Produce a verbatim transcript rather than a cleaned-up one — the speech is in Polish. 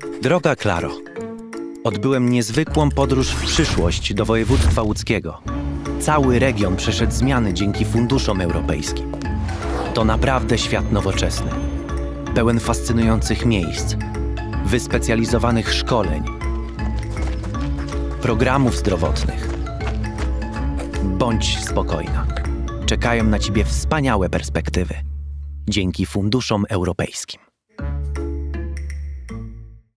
Droga Klaro, odbyłem niezwykłą podróż w przyszłość do województwa łódzkiego. Cały region przeszedł zmiany dzięki funduszom europejskim. To naprawdę świat nowoczesny, pełen fascynujących miejsc, wyspecjalizowanych szkoleń, programów zdrowotnych. Bądź spokojna. Czekają na Ciebie wspaniałe perspektywy dzięki funduszom europejskim.